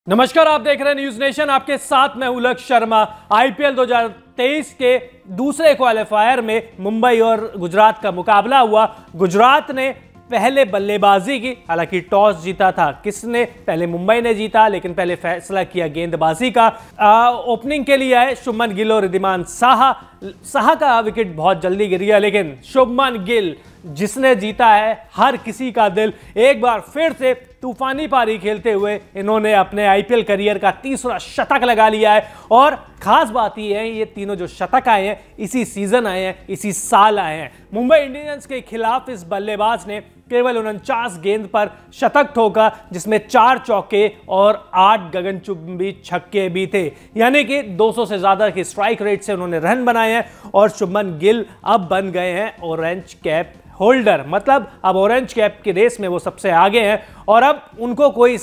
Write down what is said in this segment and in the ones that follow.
नमस्कार, आप देख रहे हैं न्यूज नेशन। आपके साथ मैं उलक शर्मा। आईपीएल 2023 के दूसरे क्वालिफायर में मुंबई और गुजरात का मुकाबला हुआ। गुजरात ने पहले बल्लेबाजी की, हालांकि टॉस जीता था किसने? पहले मुंबई ने जीता, लेकिन पहले फैसला किया गेंदबाजी का। ओपनिंग के लिए आए शुभमन गिल और रिद्धिमान साहा का विकेट बहुत जल्दी गिर गया, लेकिन शुभमन गिल जिसने जीता है हर किसी का दिल। एक बार फिर से तूफानी पारी खेलते हुए इन्होंने अपने आईपीएल करियर का तीसरा शतक लगा लिया है। और खास बात यह है, ये तीनों जो शतक आए हैं इसी सीजन आए हैं, इसी साल आए हैं। मुंबई इंडियंस के खिलाफ इस बल्लेबाज ने केवल 49 गेंद पर शतक ठोका, जिसमें 4 चौके और 8 गगनचुंबी छक्के भी थे, यानी कि 200 से ज्यादा की स्ट्राइक रेट से उन्होंने रन बनाए हैं। और शुभमन गिल अब बन गए हैं ऑरेंज कैप होल्डर, मतलब अब ऑरेंज कैप की रेस में वो सबसे आगे हैं। और अब उनको कोई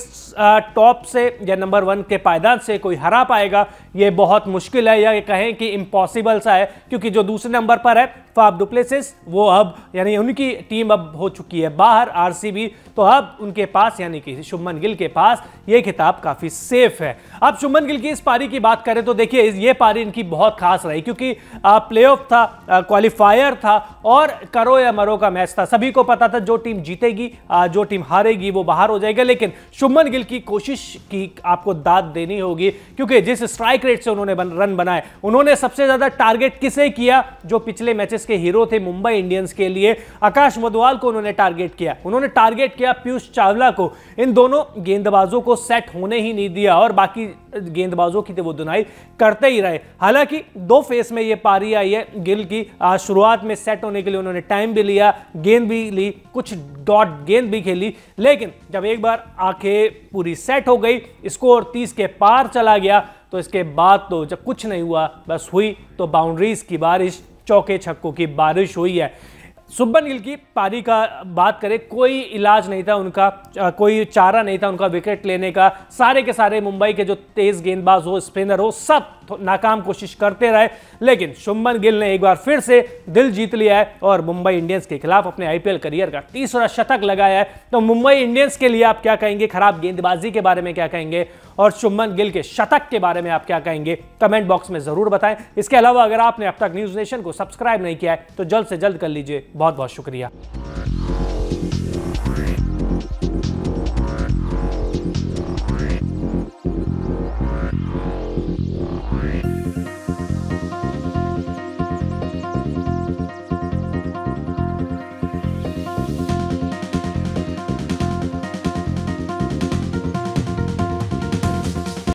टॉप से या नंबर 1 के पायदान से कोई हरा पाएगा ये बहुत मुश्किल है, या कहें कि इम्पॉसिबल सा है, क्योंकि जो दूसरे नंबर पर है फाफ डु प्लेसिस, वो अब यानी उनकी टीम अब हो चुकी है बाहर, आरसीबी। तो अब उनके पास यानी कि शुभमन गिल के पास ये खिताब काफी सेफ है। अब शुभमन गिल की इस पारी की बात करें तो देखिए ये पारी इनकी बहुत खास रही, क्योंकि प्लेऑफ था, क्वालिफायर था और करो या मरो का मैच था। सभी को पता था जो टीम जीतेगी, जो टीम हारेगी वो बाहर हो जाएगा। लेकिन शुभमन गिल की कोशिश की आपको दाद देनी होगी, क्योंकि जिस स्ट्राइक रेट से उन्होंने रन बनाए, उन्होंने सबसे ज्यादा टारगेट किसे किया? जो पिछले मैचेस के हीरो थे मुंबई इंडियंस के लिए, आकाश मधुवाल को उन्होंने टारगेट किया। उन्होंने टारगेट किया पीयूष चावला को। इन दोनों गेंदबाजों को सेट होने ही नहीं दिया और बाकी गेंदबाजों की वो धुनाई करते ही रहे। हालांकि 2 फेस में ये पारी आई है गिल की। शुरुआत में सेट होने के लिए उन्होंने टाइम भी लिया, गेंद भी ली, कुछ डॉट गेंद भी खेली, लेकिन जब एक बार आंखें पूरी सेट हो गई, स्कोर 30 के पार चला गया, तो इसके बाद तो जब कुछ नहीं हुआ, बस हुई तो बाउंड्रीज की बारिश, चौके छक्कों की बारिश हुई है। शुभमन गिल की पारी का बात करें, कोई इलाज नहीं था उनका, कोई चारा नहीं था उनका विकेट लेने का। सारे के सारे मुंबई के जो तेज गेंदबाज हो, स्पिनर हो, सब नाकाम कोशिश करते रहे। लेकिन शुभमन गिल ने एक बार फिर से दिल जीत लिया है और मुंबई इंडियंस के खिलाफ अपने आईपीएल करियर का तीसरा शतक लगाया है। तो मुंबई इंडियंस के लिए आप क्या कहेंगे? खराब गेंदबाजी के बारे में क्या कहेंगे? और शुभमन गिल के शतक के बारे में आप क्या कहेंगे? कमेंट बॉक्स में जरूर बताएं। इसके अलावा अगर आपने अब तक न्यूज नेशन को सब्सक्राइब नहीं किया है तो जल्द से जल्द कर लीजिए। बहुत बहुत शुक्रिया।